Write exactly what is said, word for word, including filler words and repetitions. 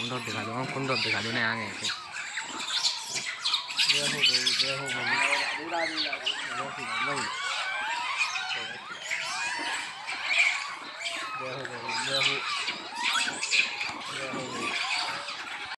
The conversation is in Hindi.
कुंडोर दिखा दूंगा, कुंडोर दिखा दूंगा आगे से। ये हो गई, ये हो गई, दूरा दूरा नहीं, ये हो गई, ये हो, ये हो गई।